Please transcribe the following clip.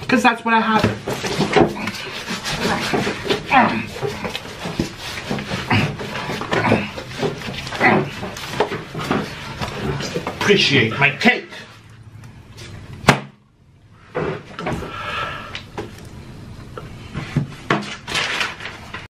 because that's what I have. Appreciate my cake.